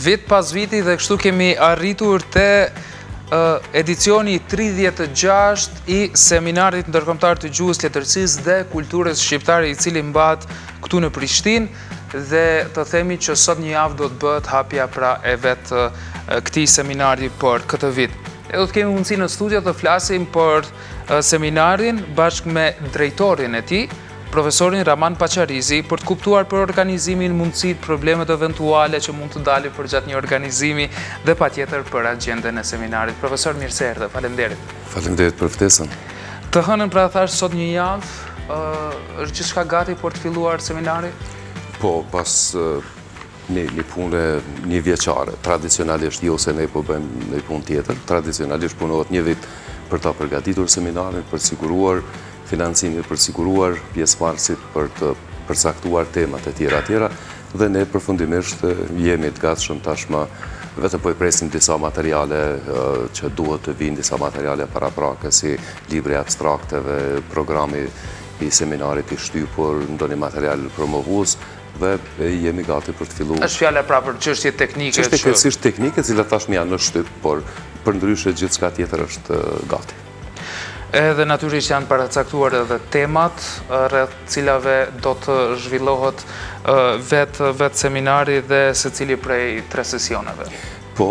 vit pas viti dhe kështu kemi arritur te edicioni 36 i seminarit ndërkombëtar të gjuhës, letërsisë dhe kulturës shqiptare i cili mbahet këtu në Prishtinë dhe të themi që sot një javë do të bëhet hapja pra e vetë këtij seminari për këtë vit. E do të kemi mundësi në studio të flasim për seminarin bashkë me drejtorin e tij, profesorin Raman Paqarizi, për të kuptuar për organizimin, mundësitë, problemet eventuale që mund të dalin përgjatë një organizimi dhe patjetër për agjendën e seminarit. Profesor, mirë se erdhe, faleminderit. Faleminderit për ftesën. Të hënën pra thash sot një javë, është gjithçka gati për të filluar seminari? Po, pas një pune një vjeçare. Tradicionalisht jo se ne po bëjmë një punë tjetër, tradicionalisht punohet një vit për ta përgatitur seminarin, për të siguruar financimin, për të siguruar pjesëmarrësit, për të përcaktuar temat e tjera dhe ne përfundimisht jemi të gatshëm tashmë vetëm po i presim disa materiale që duhet të vinë, disa materiale paraprake si libri abstrakteve, programi i seminarit i shtypur, ndonjë material promovues dhe jemi gati për të filluar. Është fjala pra për çështje teknike. Çështje kryesisht teknike, cilat tashmë janë në shtyp, por përndryshe gjithçka tjetër është gati. Edhe natyrisht janë paracaktuar edhe temat rreth cilave do të zhvillohet vetë seminari dhe secili prej 3 sesioneve. Po,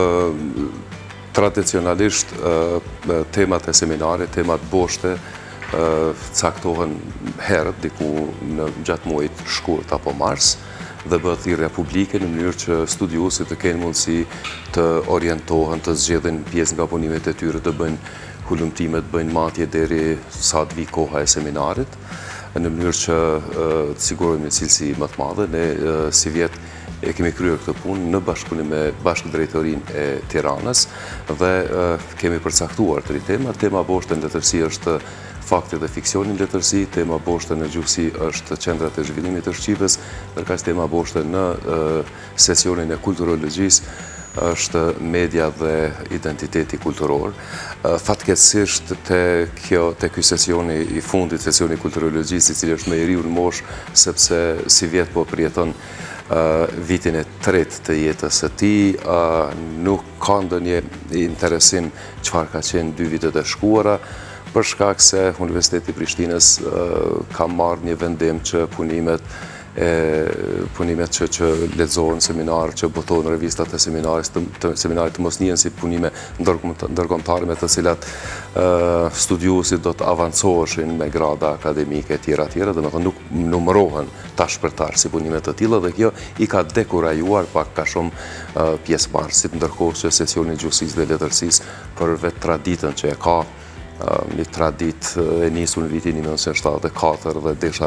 tradicionalisht temat e seminarit, temat boshte, caktohen herët diku në gjatë muajit shkurt apo mars dhe bëhet thirrje publike në mënyrë që studiuesit të kenë mundësi të orientohen, të zgjedhin pjesë nga punimet e tyre, të bëjnë hulumtimet, bëjnë matje deri sa të vi koha e seminarit, në mënyrë që të sigurojmë një cilësi më të madhe. Ne si vjet e kemi kryer këtë punë në bashkëpunim me Bashkëdrejtorinë e Tiranës dhe kemi përcaktuar 3 tema. Tema boshte në letërsi është fakti dhe fiksioni në letërsi, tema boshte në gjuhësi është qendrat e zhvillimit të shqipes, ndërkaq tema boshte në sesionin e kulturologjisë është media dhe identiteti kulturor. Fatkeqësisht te ky sesioni i fundit, sesioni kulturologjisë, i cili është më i riu në moshë, sepse si vjet po përjeton vitin e 3 të jetës së tij, nuk ka ndonjë interesim çfarë ka qenë 2 vitet e shkuara, për shkak se Universiteti i Prishtinës ka marrë një vendim që punimet që lexohen seminar, që botohen revistat e seminarit të mos njihen si punime ndërkombëtare me të cilat studiuesit do të avancoheshin me grada akademike tjera, domethënë nuk numërohen tash për tash si punime të tilla dhe kjo i ka dekurajuar pak ka shumë pjesëmarrësit, ndërkohë që sesioni i gjuhësisë dhe letërsisë për vetë traditën që e ka, një tradit e nisur në vitin 1974 dhe desha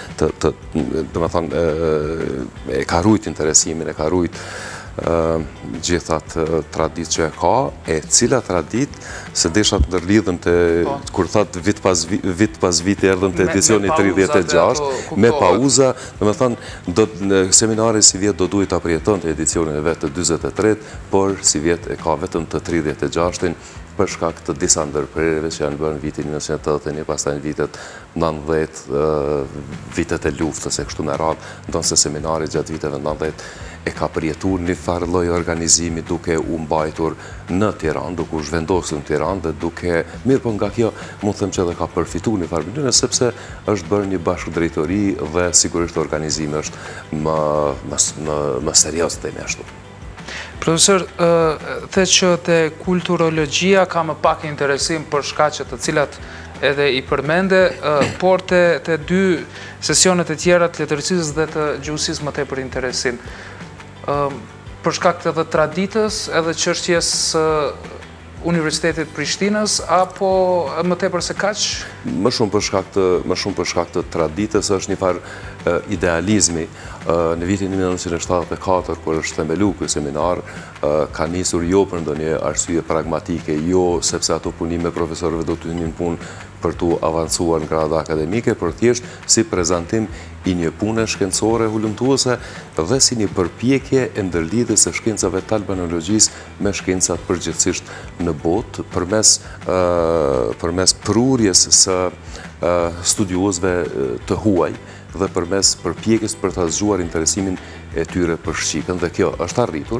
e ka rujt interesimin, e ka rujt gjithat tradit që e ka, e cila tradit se desha të ndërlidhen të, kur thatë vit pas vit erdhën të edicioni 36, me pauza, seminari si vjet do duhet të aprjeton të edicionin e vetë të 23, por si vjet e ka vetëm të 36-in, për shkak të disa ndërprerjeve që janë bërë në vitin 1981, pastaj në vitet 90, vitet e luftës e kështu me radhë, ndonse seminari gjatë viteve 90 e ka përjetuar një farë lloj organizimi duke u mbajtur në Tiranë, duke u zhvendosur në Tiranë dhe duke mirë po nga kjo mund të them që edhe ka përfituar në farë mënyrë sepse është bërë një bashkëdrejtori dhe sigurisht organizimi është më serioz themi ashtu. Profesor, the që te kulturologjia ka më pak interesim për shkaqe të cilat edhe i përmende, por te 2 sesionet e tjera të letërsisë dhe të gjuhësisë më tepër interesim. Për shkak të edhe traditës, edhe çështjes Universitetit Prishtinës, apo më tepër se kaq? Më shumë për shkak të traditës është një farë idealizmi. Në vitin 1974, kur është themelu ky seminar, ka nisur jo për ndonjë arsye pragmatike, jo sepse ato punime profesorëve do të hynin punë për të avancuar në grada akademike, por thjesht si prezantim i një pune shkencore hulumtuese dhe si një përpjekje e ndërlidhjes së shkencave të albanologjisë me shkencat përgjithsisht në botë përmes prurjes së studiuesve të huaj dhe përmes përpjekjes për ta zgjuar interesimin e tyre për Shqipën, dhe kjo është arritur,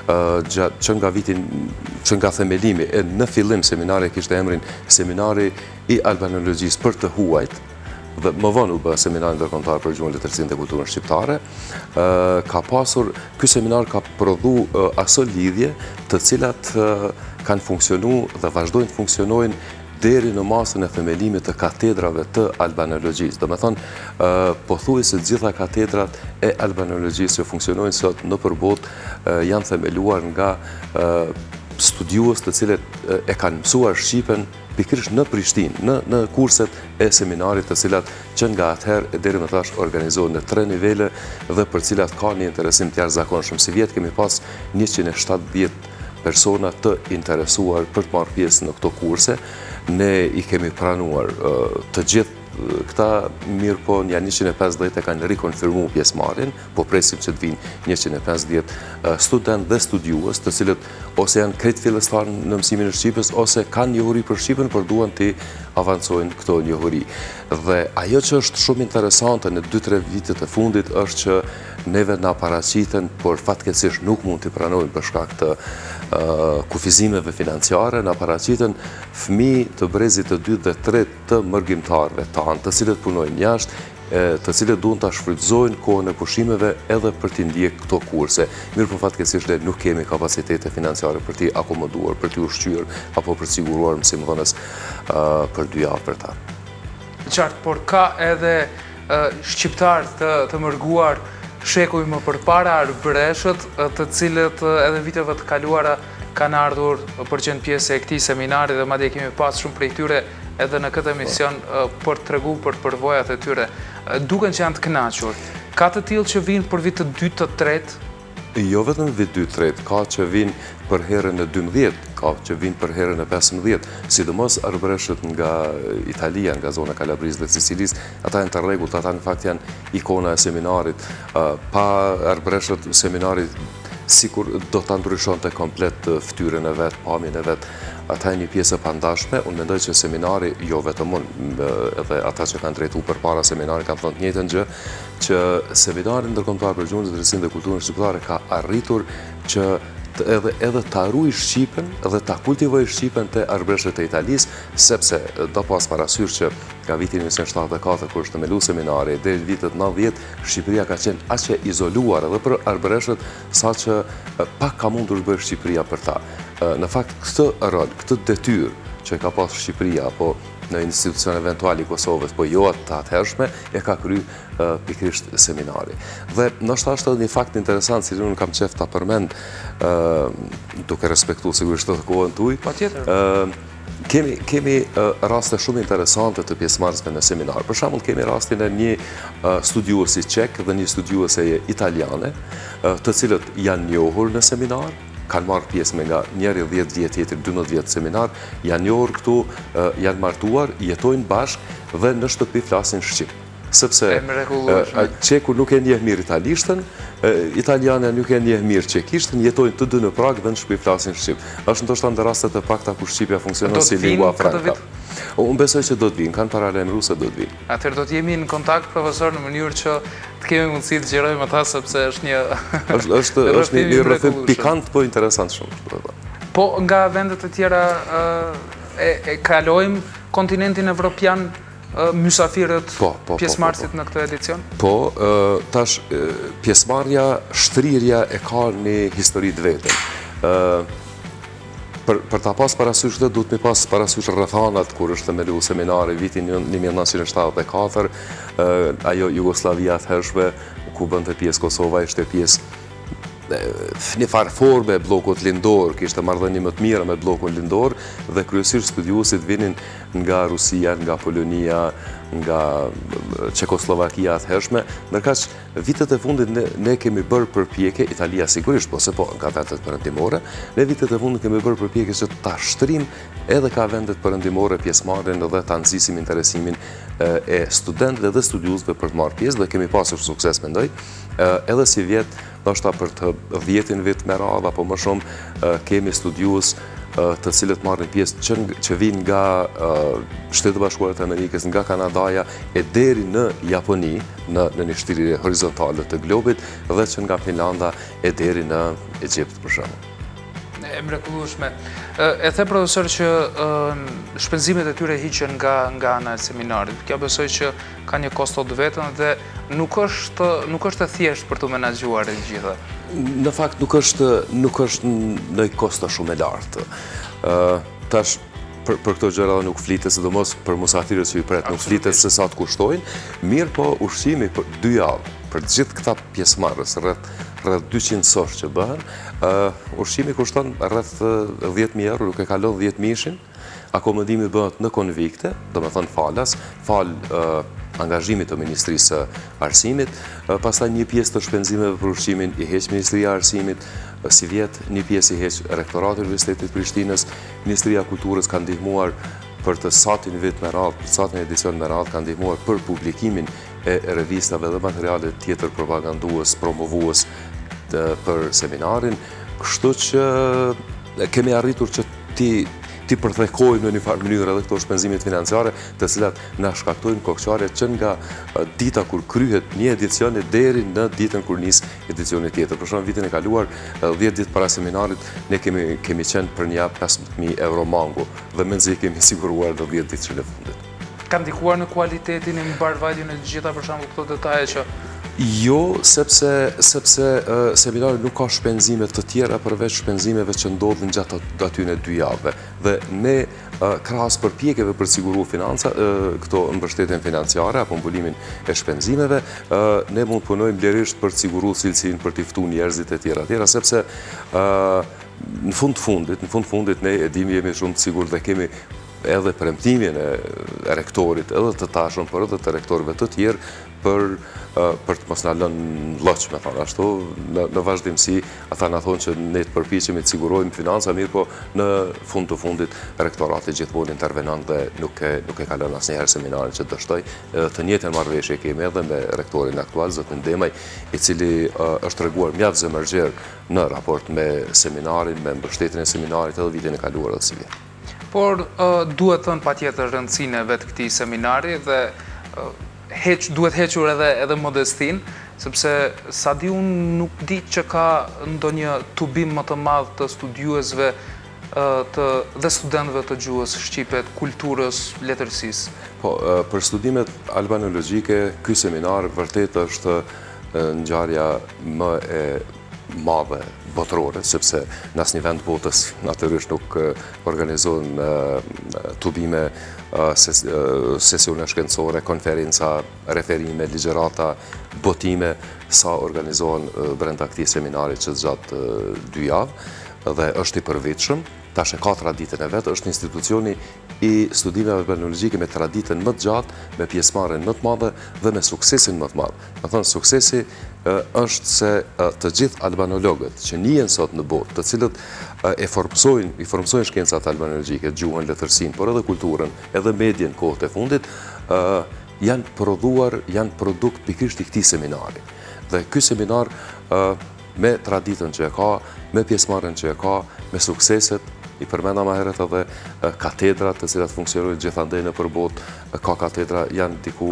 që nga themelimi, e në fillim seminari kishte emrin Seminari i Albanologjisë për të huajt, dhe më vonë u bë seminari ndërkombëtar për gjuhën, letërsinë dhe kulturën shqiptare, ky seminar ka prodhu aso lidhje të cilat kanë funksionu dhe vazhdojnë të funksionojnë deri në masën e themelimit të katedrave të albanologjisë. Do me thonë, pothuajse të gjitha katedrat e albanologjisë që funksionojnë sot në përbotë janë themeluar nga studiues të cilët e kanë mësuar Shqipen pikërisht në Prishtinë, në kurset e seminarit të cilat që nga atëherë e deri më tash organizohen në 3 nivele dhe për cilat ka një interesim të jashtëzakonshëm. Si vjet kemi pas 170 persona të interesuar për të marrë pjesë në këto kurse. Ne i kemi pranuar të gjithë këta, mirë po janë 150 e kanë rikonfirmu pjesëmarrjen, po presim që të vinë 150 student dhe studiues, të cilët ose janë krejt fillestar në mësimin e Shqipës, ose kanë njohuri për Shqipën, por duan të avancojnë këto njohuri. Dhe ajo që është shumë interesante në 2-3 vitet e fundit është që neve na paraqiten, por fatkeqësisht nuk mund të pranojnë për shkak të kufizimeve financiare, na paraqiten fëmijë të brezit të 2 dhe 3 të mërgjimtarëve tanë, të cilët punojnë jashtë, të cilët duan ta shfrytëzojnë kohën e pushimeve edhe për t'i ndjek këto kurse. Mirë po fatkeqësisht ne nuk kemi kapacitete financiare për t'i akomoduar, për t'i ushqyer apo për të siguruar mësimdhënës për 2 javë për ta. Qartë, por ka edhe shqiptarë të mërguar shekuj më përpara arbreshët, të cilët edhe viteve të kaluara kanë ardhur për qenë pjesë e këtij seminari dhe madje kemi pas shumë prej tyre edhe në këtë emision për të tregu për përvojat e tyre. Duken që janë të kënaqur. Ka të tillë që vinë për vit të 2 të 3? Jo vetëm vit 2-3, ka që vinë për herën e 12, ka që vinë për herën e 15, sidomos arbreshët nga Italia, nga zona Kalabrisë dhe Sicilisë, ata janë të rregullt, ata në fakt janë ikona e seminarit. Pa arbreshët seminarit sikur do ta ndryshonte komplet fytyrën e vet, pamjen e vet. Ata janë një pjesë e pandashme. Unë mendoj që seminari, jo vetëm unë, edhe ata që kanë drejtuar përpara seminarit kanë thënë të njëjtën gjë, që seminari ndërkombëtar për gjuhën, letërsinë dhe kulturën shqiptare ka arritur që edhe ta ruaj Shqipen dhe ta kultivoj Shqipen te arbreshët e Italisë, sepse do pas parasysh që nga viti 1974 kur është themeluar seminari deri në vitet 90, Shqipëria ka qenë aq e izoluar edhe për arbreshët, saqë pak ka mundur të bëjë Shqipëria për ta. Në fakt këtë rol, këtë detyrë që ka pas Shqipëria apo në institucion eventual i Kosovës, po jo të atëhershme, e ka kry pikrisht seminari. Dhe nështë është edhe një fakt interesant, si unë kam qef të përmend, duke respektu sigurisht të kohën tuj. Patjetër. Kemi raste shumë interesante të pjesëmarrësve në seminar. Për shembull, kemi rastin e një studiuesi çek dhe një studiuese italiane, të cilët janë njohur në seminar, kanë marrë pjesë me nga njëri 10 vjet, tjetri 12 vjet seminar, janë njohur këtu, janë martuar, jetojnë bashkë dhe në shtëpi flasin shqip. Sepse çeku nuk e njeh mirë italishtën, italiana nuk e njeh mirë çekishtën, jetojnë të dy në Prag dhe në shtëpi flasin shqip. Është ndoshta në rastet e pakta ku shqipja funksionon si lingua franca. Unë besoj që do të vinë, kanë paralajmëruar se do të vinë. Atëherë do të jemi në kontakt, profesor, në mënyrë që të kemi mundësi të gjerojmë ata, sepse është një është një rrëfim pikant, po interesant shumë. Po nga vendet e tjera e kalojmë kontinentin evropian mysafirët, pjesëmarrësit në këtë edicion? Po, tash pjesëmarrja, shtrirja e ka një histori të vetën. Për ta pas parasysh dhe duhet mi pas parasysh rrethanat kur është themeluar seminari vitin 1974, ajo Jugoslavia atëhershme ku bënte pjesë Kosova, ishte pjesë një farë forme e bllokut lindor, kishte marrëdhënie më të mira me bllokun lindor dhe kryesisht studiuesit vinin nga Rusia, nga Polonia, nga Çekoslovakia atëhershme, ndërkaq vitet e fundit ne kemi bërë përpjekje, Italia sigurisht, po se po nga vendet perëndimore, ne vitet e fundit kemi bërë përpjekje që ta shtrim edhe ka vendet perëndimore pjesëmarrjen dhe ta nxisim interesimin e studentëve dhe studiuesve për të marrë pjesë dhe kemi pasur sukses mendoj. Edhe si vjet, ndoshta për të 10 vit me radhë apo më shumë, kemi studiues të cilët marrin pjesë që vinë nga Shtetet e Bashkuara të Amerikës, nga Kanadaja e deri në Japoni, në një shtirje horizontale të globit, dhe që nga Finlanda e deri në Egjipt për shembull. E mrekullueshme. E the profesor që shpenzimet e tyre hiqen nga ana e seminarit. Kjo besoj që ka një kosto të vetën dhe nuk është e thjeshtë për të menaxhuar e gjitha. Në fakt nuk është në kosto shumë e lartë. Tash për këto gjëra nuk flitet, sidomos për musafirët që i pret, nuk flitet se sa të kushtojnë, mirë po ushqimi për 2 javë, për gjithë këta pjesëmarrës, rreth 200 sosh që bëhen, ushqimi kushton rreth 10.000 euro, nuk e kalon 10.000-shin, akomodimi bëhet në konvikte, do me thënë falë angazhimit të Ministrisë së Arsimit, pastaj një pjesë të shpenzimeve për ushqimin i heq Ministria e Arsimit, si vjetë një pjesë i heq Rektorati Universitetit Prishtinës, Ministria e Kulturës ka ndihmuar për të satin vit me radhë, për satin edicion me radhë, ka ndihmuar për publikimin e revistave dhe materiale tjetër propagandues, promovues për seminarin, kështu që kemi arritur që ti përthekojmë në një farë mënyrë edhe këto shpenzimit financiare, të cilat na shkaktojnë kokçare që nga dita kur kryhet një edicioni deri në ditën kur nis edicioni tjetër. Për shembull, vitin e kaluar, 10 ditë para seminarit, ne kemi qenë për një javë 15.000 euro mango dhe mendzi kemi siguruar në 10 ditë që në fundit. Ka ndikuar në kualitetin e mbarvajtjen e gjitha për shembull këto detaje që Jo, sepse seminari nuk ka shpenzime të tjera përveç shpenzimeve që ndodhin gjatë atyne 2 javëve. Dhe ne, krahas përpjekjeve për siguru financa, këto mbështetjen financiare apo mbulimin e shpenzimeve, ne mund punojmë vlerësisht për të siguru cilësinë, për t'i ftuar njerëzit e tjera, sepse në fund fundit ne e dimi, jemi shumë të sigurt dhe kemi edhe premtimin e rektorit, edhe të tashëm, por edhe të rektorëve të tjerë, për të mos na lënë lloç, me thënë ashtu, në vazhdimsi, ata na thonë që ne të përpiqemi të sigurojmë financa, mirë po në fund të fundit rektorati gjithmonë intervenon dhe nuk e ka lënë asnjëherë seminarin që dështoj. Të njëjtën marrëveshje kemi edhe me rektorin aktual, zotin Demaj, i cili është treguar mjaft zemërgjer në raport me seminarin, me mbështetjen e seminarit edhe vitin e kaluar edhe si vjen. Por duhet thënë patjetër rëndësinë e vetë këtij seminari dhe duhet hequr edhe modestin, sepse sa di unë nuk di që ka ndonjë tubim më të madh të studiuesve dhe studentëve të gjuhës shqipe, kulturës, letërsisë. Po, për studimet albanologjike, ky seminar vërtet është ngjarja më e madhe botërore, sepse në asnjë vend botës natyrisht nuk organizohen tubime, sesione shkencore, konferenca, referime, ligjërata, botime, sa organizohen brenda këtij seminari që zgjat 2 javë dhe është i përvitshëm. Tash e ka traditën e vetë, është institucioni i studimeve albanologjike me traditën më të gjatë, me pjesëmarrjen më të madhe dhe me suksesin më të madh. Do të thonë, suksesi është se të gjithë albanologët që njihen sot në botë, të cilët i formsojnë shkencat albanologjike, gjuhën, letërsinë, por edhe kulturën, edhe medjen kohët e fundit, janë prodhuar, janë produkt pikërisht i këtij seminari. Dhe ky seminar me traditën që e ka, me pjesëmarrjen që e ka, me sukseset, i përmenda ma heret edhe katedrat të cilat funksionojnë gjithandej në përbot, ka katedra, janë diku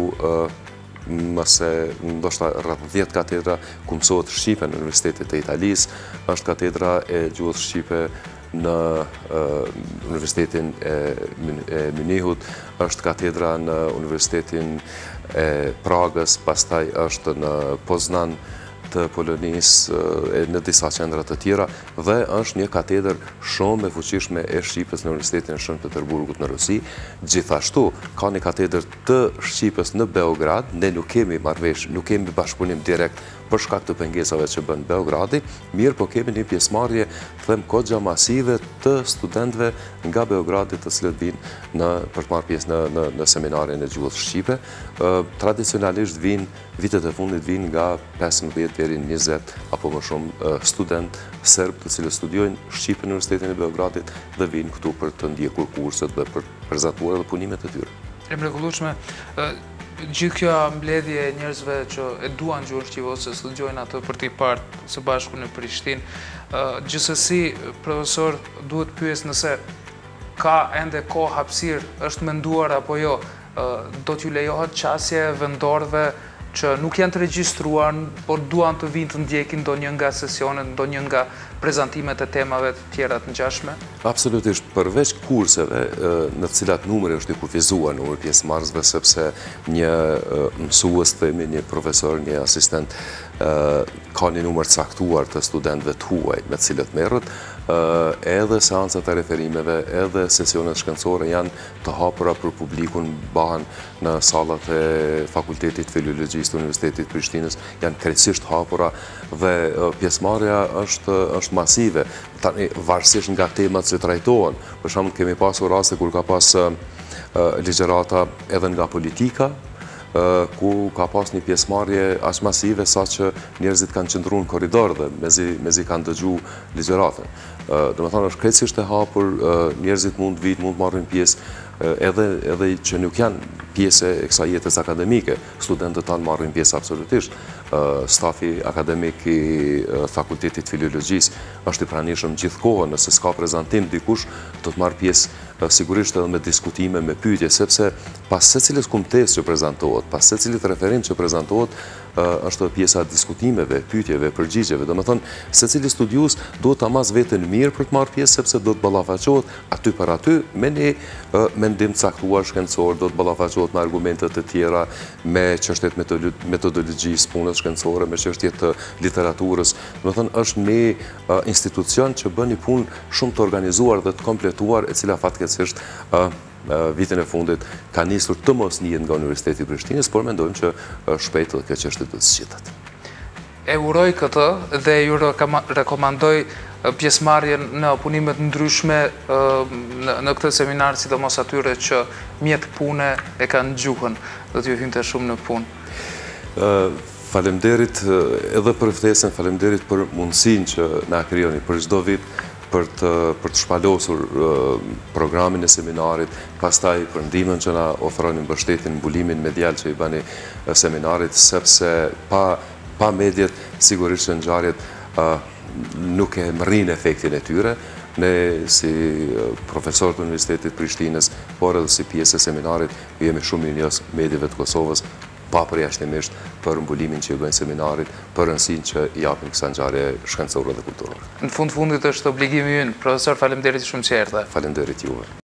mëse ndoshta rreth 10 katedra ku mësohet shqipe në Universitetet e Italisë, është katedra e gjuhës shqipe në Universitetin e Munihut, është katedra në Universitetin e Pragës, pastaj është në Poznan të Polonisë e në disa qendra të tjera dhe është një katedër shumë e fuqishme e Shqipës në Universitetin e Shën Peterburgut në Rusi. Gjithashtu ka një katedër të Shqipës në Beograd, ne nuk kemi marrëveshje, nuk kemi bashkëpunim direkt për shkak të pengesave që bën Beogradi, mirë po kemi një pjesëmarrje, them goxha masive të studentëve nga Beogradi të cilët vinë për të marrë pjesë në seminarin e gjuhës shqipe. Tradicionalisht vitet e fundit vinë nga 15 deri në 20 apo më shumë student serb të cilët studiojnë shqipe në Universitetin e Beogradit dhe vinë këtu për të ndjekur kurset dhe për prezantuar edhe punimet e tyre. E mrekullueshme. Gjithë kjo mbledhje e njerëzve që e duan gjuhën shqipe ose studiojnë atë për t'i parë së bashku në Prishtinë. Gjithsesi, profesor, duhet pyes nëse ka ende kohë hapësirë, është menduar apo jo, do t'ju lejohet qasje vendorëve që nuk janë të regjistruar, por duan të vinë të ndjekin ndonjë nga sesionet, ndonjë nga prezantimet e temave të tjera të ngjashme? Absolutisht, përveç kurseve në cilat numri është i kufizuar numri pjesëmarrësve, sepse një mësues, themi, një profesor, një asistent ka një numër caktuar të studentëve të huaj me të cilët merret, edhe seancat e referimeve, edhe sesionet shkencore janë të hapura për publikun, bahen në sallat e Fakultetit Filologjisë të Universitetit Prishtinës, janë krejtësisht hapura dhe pjesëmarrja është masive. Tani, varësisht nga temat që trajtohen, për shembull kemi pasur raste kur ka pas ligjërata edhe nga politika, ku ka pas një pjesëmarrje aq masive sa që njerëzit kanë qëndruar në korridor dhe mezi kanë dëgjuar ligjëratën. Domethënë është krejtësisht e hapur, njerëzit mund të vinë, mund të marrin pjesë, edhe që nuk janë pjesë e kësaj jetës akademike, studentët tanë marrin pjesë absolutisht. Stafi akademik i Fakultetit Filologjisë është i pranishëm gjithë kohën, nëse s'ka prezantim dikush, do të marrë pjesë sigurisht edhe me diskutime, me pyetje, sepse pas secilit kumtesë që prezantohet, pas secilit referim që prezantohet, është pjesa diskutimeve, pyetjeve, përgjigjeve. Domethënë, secili studiues duhet ta mas veten mirë për të marrë pjesë, sepse do të ballafaqohet aty për aty me një mendim caktuar shkencor, do të ballafaqohet me argumentet e tjera, me çështjet metodologjisë punës shkencore, me çështjet të literaturës. Domethënë, është një institucion që bën një punë shumë të organizuar dhe të kompletuar, e cila fatkeqësisht vitin e fundit ka nisur të mos njihet nga Universiteti i Prishtinës, por mendojmë që shpejt kjo çështje do të zgjidhet. E uroj këtë dhe ju rekomandoj pjesëmarrjen në punimet ndryshme në këtë seminar, sidomos atyre që mjet pune e kanë gjuhën, do t'ju hynte shumë në punë. Faleminderit edhe për ftesën, faleminderit për mundësinë që na krijoni për çdo vit për të shpalosur programin e seminarit, pastaj për ndihmën që na ofroni, mbështetjen, mbulimin medial që i bani seminarit, sepse pa mediat sigurisht që ngjarjet nuk e mërrin efektin e tyre. Ne si profesor të Universitetit Prishtinës, por edhe si pjesë e seminarit, jemi shumë mirënjohës mediave të Kosovës, pa përjashtimisht për mbulimin që i bëjnë seminarit, për rëndësinë që i japin kësaj ngjarje shkencore dhe kulturore. Në fundit është obligimi ynë, profesor, faleminderit shumë që erdhe. Faleminderit juve.